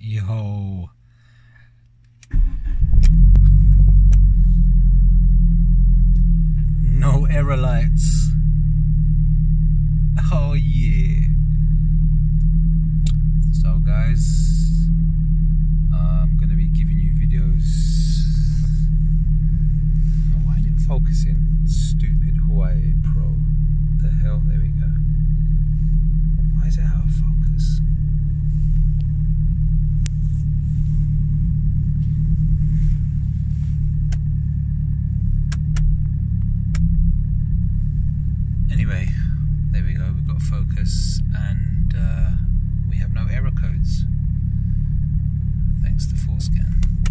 Yo. No error lights. Oh yeah. So guys, I'm gonna be giving you videos. Oh, why isn't it focusing? Stupid Huawei Pro. The hell? There we go. Why is it out of focus? Anyway, there we go, we've got focus and we have no error codes thanks to Forescan.